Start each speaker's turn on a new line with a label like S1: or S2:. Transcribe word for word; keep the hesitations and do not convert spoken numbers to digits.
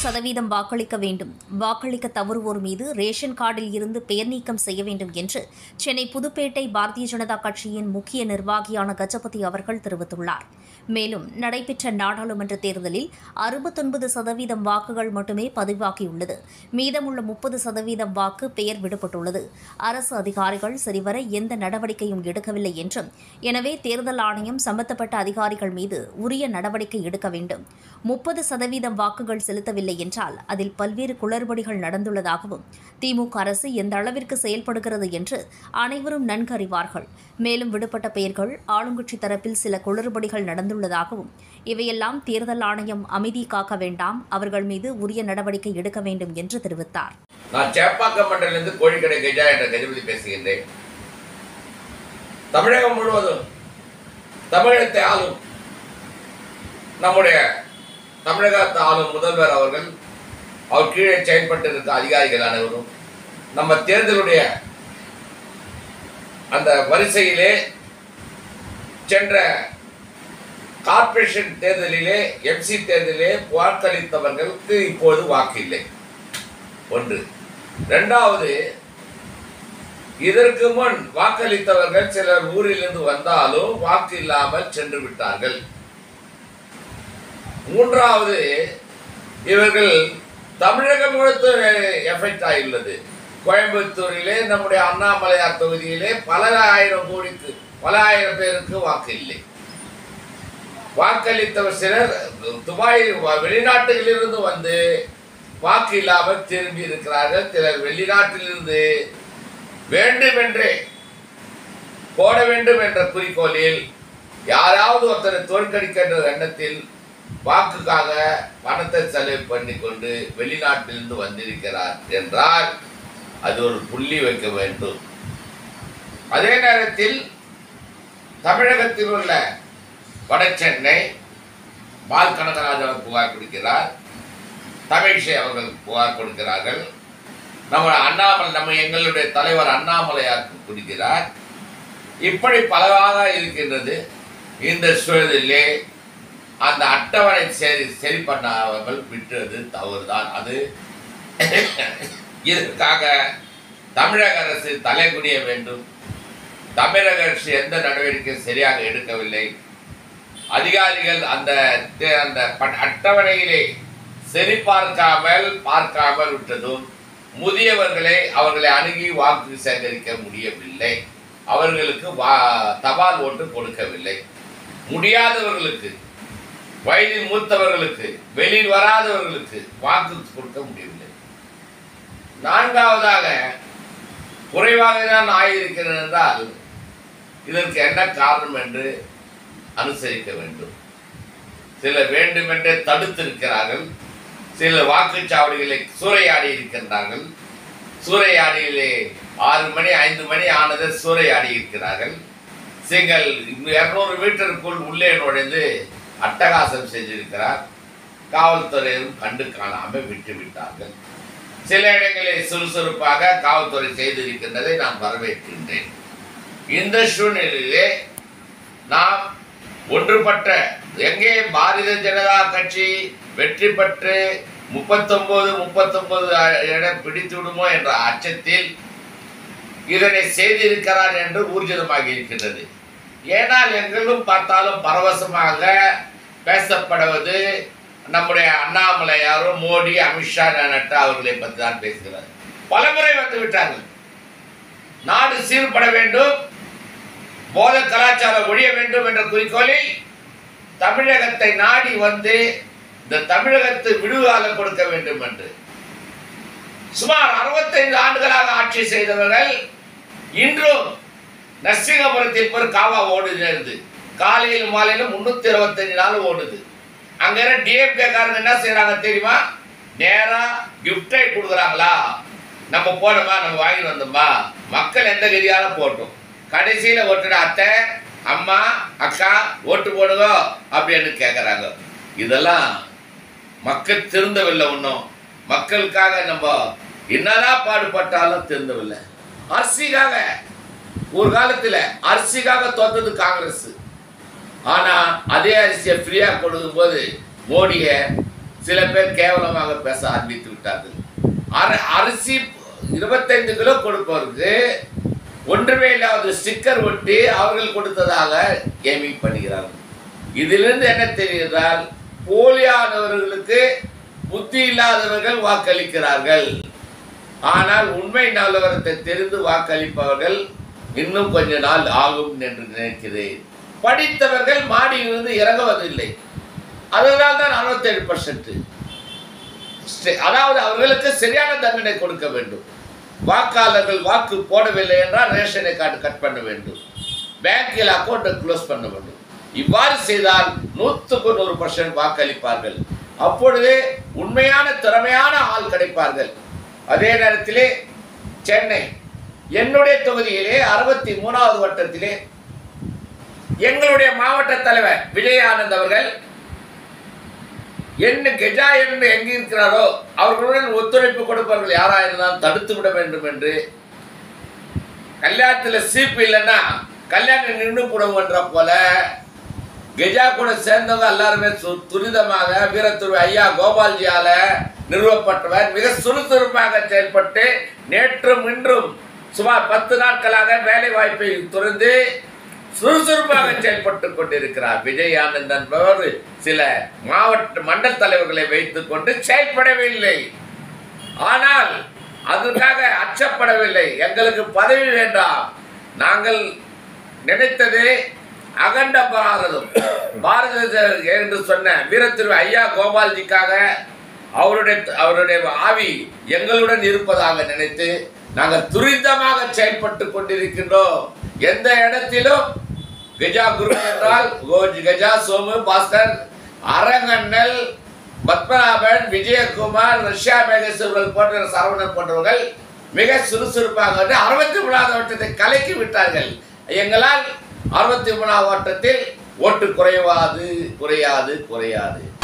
S1: சதவீதம் வாக்களிக்க வேண்டும். வாக்களிக்க தவறுவோர் மீது ரேஷன் கார்டில் இருந்து பெயர் நீக்கம் செய்ய வேண்டும் என்று சென்னை புதுப்பேட்டை பாரதிய ஜனதா கட்சியின் முக்கிய நிர்வாகியான கஜபதி அவர்கள் தெரிவித்துள்ளார். மேலும் நடைபெற்ற நாடாளுமன்ற தேர்தலில் அறுபத்தொன்பது சதவீதம் வாக்குகள் மட்டுமே பதிவாகியுள்ளது. மீதமுள்ள முப்பது சதவீதம் வாக்கு பெயர் விடப்பட்டுள்ளது. அரசு அதிகாரிகள் சரிவர எந்த நடவடிக்கையும் எடுக்கவில்லை என்றும், எனவே தேர்தல் ஆணையம் சம்பந்தப்பட்ட அதிகாரிகள் மீது உரிய நடவடிக்கை எடுக்க வேண்டும். முப்பது சதவீதம் வாக்குகள் செலுத்தவில்லை என்றால் அதில் பல்வேறு குளறுபடிகள் நடந்துள்ளதாகவும், திமுக அரசு எந்த அளவிற்கு செயல்படுகிறது என்று அனைவரும் நன்கு அறிவார்கள். மேலும் விடுபட்ட பெயர்கள் ஆளுங்கட்சி தரப்பில் சில குளறுபடிகள் நடந்துள்ளதாகவும், இவையெல்லாம் தேர்தல் ஆணையம் அமைதி காக்க வேண்டாம், அவர்கள் மீது உரிய நடவடிக்கை எடுக்க வேண்டும் என்று தெரிவித்தார்.
S2: நான் சேப்பாக்கம் மண்டலிலிருந்து கோழிக்கடை கஜா என்ற கஜபதி பேசுகின்றேன். தமிழகம் முழுவதும் தமிழகத்தை ஆளும் நம்முடைய தமிழகத்தை ஆளும் முதல்வர் அவர்கள், அவர் கீழே செயல்பட்டிருக்க அதிகாரிகள் அனைவரும் நம்ம தேர்தலுடைய அந்த வரிசையிலே சென்ற கார்ப்பரேஷன் தேர்தலிலே, எம்சி தேர்தலிலே வாக்களித்தவர்களுக்கு இப்போது வாக்கு இல்லை. ஒன்று. இரண்டாவது, இதற்கு முன் வாக்களித்தவர்கள் சிலர் ஊரிலிருந்து வந்தாலும் வாக்கு இல்லாமல் சென்று விட்டார்கள். மூன்றாவது, இவர்கள் தமிழகம் முழுக்க எஃபெக்ட் ஆகியுள்ளது. கோயம்புத்தூரிலே நம்முடைய அண்ணாமலையார் தொகுதியிலே பல ஆயிரம் கோடிக்கு பல ஆயிரம் பேருக்கு வாக்கு இல்லை. வாக்களித்தவர் சிலர் துபாய் வெளிநாட்டிலிருந்து வந்து வாக்கு இல்லாமல் திரும்பி இருக்கிறார்கள். சிலர் வெளிநாட்டிலிருந்து வேண்டுமென்றே போட வேண்டும் என்ற குறிக்கோளில் யாராவது ஒருத்தரை தோற்கடிக்கின்ற எண்ணத்தில் வாக்குக்காக பணத்தை செலவு பண்ணி கொண்டு வெளிநாட்டிலிருந்து வந்திருக்கிறார் என்றால் அது ஒரு புள்ளி வைக்க வேண்டும். அதே நேரத்தில் தமிழகத்தில் உள்ள வடசென்னை பால் கனகராஜன் புகார் கொடுக்கிறார், தமிழிசை அவர்கள் புகார் கொடுக்கிறார்கள், நம்ம அண்ணாமலை நம்ம எங்களுடைய தலைவர் அண்ணாமலையாருக்கு கொடுக்கிறார். இப்படி பலவாக இருக்கின்றது. இந்த சூழலிலே அந்த அட்டவணை சரி சரி பண்ணாமல் விட்டது தவறுதான். அது இதற்காக தமிழக அரசு தலைகுனிய வேண்டும். தமிழக அரசு எந்த நடவடிக்கையும் சரியாக எடுக்கவில்லை. அதிகாரிகள் அந்த அந்த அட்டவணையிலே சரி பார்க்காமல் பார்க்காமல் விட்டதும் முதியவர்களை அவர்களை அணுகி வாக்கு சேகரிக்க முடியவில்லை. அவர்களுக்கு வா தபால் ஓட்டு கொடுக்கவில்லை. முடியாதவர்களுக்கு, வயதில் மூத்தவர்களுக்கு, வெளியில் வராதவர்களுக்கு வாக்கு கொடுக்க முடியவில்லை. நான்காவதாக, குறைவாக தான் ஆகியிருக்கிறது என்றால் இதற்கு என்ன காரணம் என்று அனுசரிக்க வேண்டும். சிலர் வேண்டுமென்றே தடுத்திருக்கிறார்கள். சிலர் வாக்குச்சாவடிகளை சூறையாடி இருக்கின்றார்கள். சூறையாடியிலே ஆறு மணி ஐந்து மணி ஆனதை சூறையாடி இருக்கிறார்கள். சிங்கள் இருநூறு மீட்டருக்குள் உள்ளே நுழைந்து அட்டகாசம் செஞ்சிருக்கிறார். காவல்துறையும் கண்டு காணாமல் விட்டு விட்டார்கள். சில இடங்களில் சுறுசுறுப்பாக காவல்துறை செய்திருக்கின்றதை நான் வரவேற்கின்றேன். இந்த சூழ்நிலையிலே நாம் ஒன்றுபட்ட எங்கே பாரதிய ஜனதா கட்சி வெற்றி பெற்று முப்பத்தொன்பது முப்பத்தொன்பது இடம் பிடித்து விடுமோ என்ற அச்சத்தில் இதனை செய்திருக்கிறார் என்று ஊர்ஜிதமாகி இருக்கின்றது. ஏனால் எங்களும் பார்த்தாலும் பரவசமாக பேசப்படுவது நம்முடைய அண்ணாமலையாரும் மோடி, அமித்ஷா, நட்டா அவர்களை பற்றி தான் பேசுகிறார். பலமுறை வந்து விட்டார்கள். நாடு சீர்பட வேண்டும், போத கலாச்சாரம் ஒழிய வேண்டும் என்ற குறிக்கோளில் தமிழகத்தை நாடி வந்து இந்த தமிழகத்து விடுகாலம் கொடுக்க வேண்டும் என்று சுமார் அறுபத்தைந்து ஆண்டுகளாக ஆட்சி செய்தவர்கள் இன்றும் நரசிங்கபுரத்தில் ஒரு காவா ஓடுகிறது. காலையில் மாலையில் முன்னூத்தி இருபத்தி அஞ்சு நாள் ஓடுது. அங்க டிஎம்கே காரங்க என்ன செய்யறாங்க தெரியுமா? நேரா கிஃப்டை கொடுக்குறாங்களா, நம்ம போனோமா, நம்ம வாங்கி வந்தோமா, மக்கள் எந்த கதியால போட்டோம், கடைசியில ஓட்டுட அத்தை, அம்மா, அக்கா ஓட்டு போடுங்க அப்படின்னு கேட்கறாங்க. இதெல்லாம் மக்கள் திருந்தவில்லை. ஒன்றும் மக்களுக்காக நம்ம என்னதான் பாடுபட்டாலும் திருந்தவில்லை. அரிசிக்காக ஒரு காலத்தில் அரிசிக்காக தோத்தது காங்கிரஸ். ஆனா அதே அரிசியை ஃப்ரீயா கொடுக்கும் போது மோடியை சில பேர் கேவலமாக பேச ஆரம்பித்து விட்டார்கள். அரிசி இருபத்தைந்து கிலோ கொடுப்பவருக்கு ஒன்றுமே இல்லாத ஸ்டிக்கர் ஒட்டி அவர்கள் கொடுத்ததாக கேமிங் பண்ணுகிறார்கள். இதிலிருந்து என்ன தெரியுதால், போலியானவர்களுக்கு புத்தி இல்லாதவர்கள் வாக்களிக்கிறார்கள். ஆனால் உண்மை நிலவரத்தை தெரிந்து வாக்களிப்பவர்கள் இன்னும் கொஞ்ச நாள் ஆகும் என்று நினைக்கிறேன். படித்தவர்கள் மாடியிலிருந்து இறங்குவதில்லை. அதனால் தான் அறுபத்தேழு பர்சன்ட். அதாவது அவர்களுக்கு சரியான தண்டனை கொடுக்க வேண்டும். வாக்காளர்கள் வாக்கு போடவில்லை என்றால் ரேஷனை கார்டு கட் பண்ண வேண்டும், பேங்கில் அக்கௌண்ட்டை க்ளோஸ் பண்ண வேண்டும். இவ்வாறு செய்தால் நூற்றுக்கு நூறு பர்சன்ட் வாக்களிப்பார்கள். அப்பொழுது உண்மையான திறமையான ஆள் கிடைப்பார்கள். அதே நேரத்திலே சென்னை என்னுடைய தொகுதியிலே அறுபத்தி மூணாவது வட்டத்திலே எங்களுடைய மாவட்ட தலைவர் விஜயானந்த் அவர்கள் என்ன கெஜா என்று எங்கே இருக்கிறாரோ அவர்களுடன் ஒத்துழைப்பு கொடுப்பவர்கள் யாராக இருந்தாலும் தடுத்து விட வேண்டும் என்று, கல்யாணத்தில் சீப்பு இல்லைன்னா கல்யாணம் நின்று போடும் என்ற போல கெஜா கூட சேர்ந்தவங்க எல்லாருமே துரிதமாக வீரத்துறை ஐயா கோபால்ஜியால நிறுவப்பட்டவர் மிக சுறுசுறுப்பாக செயல்பட்டு நேற்றும் இன்றும் சுமார் பத்து நாட்களாக வேலை வாய்ப்பை துறந்து சுறுசுறுப்பாக செயல்பட்டு கொண்டிருக்கிறார். விஜயானந்த் என்பவர் சில மாவட்ட மண்டல தலைவர்களை வைத்துக் கொண்டு செயல்படவில்லை. ஆனால் அதற்காக அச்சப்படவில்லை. எங்களுக்கு பதவி வேண்டாம், நாங்கள் நினைத்தது அகண்ட பாரதம் பாரத என்று சொன்ன வீரத்திரு ஐயா கோபால்ஜிக்காக அவருடைய அவருடைய ஆவி எங்களுடன் இருப்பதாக நினைத்து நாங்கள் துரிதமாக செயல்பட்டு கொண்டிருக்கின்றோம். எந்த இடத்திலும் கஜா குரு என்றால் கஜா சோமு பாஸ்கர் அரங்கண்ணல் பத்மநாபன் விஜயகுமார் ரஷ்யா மேகேஸ்வரர்கள் போன்ற சரவணன் போன்றவர்கள் மிக சுறுசுறுப்பாக வந்து அறுபத்தி மூணாவது வட்டத்தை கலக்கி விட்டார்கள். எங்களால் அறுபத்தி மூணாவது வட்டத்தில் ஓட்டு குறையாது குறையாது குறையாது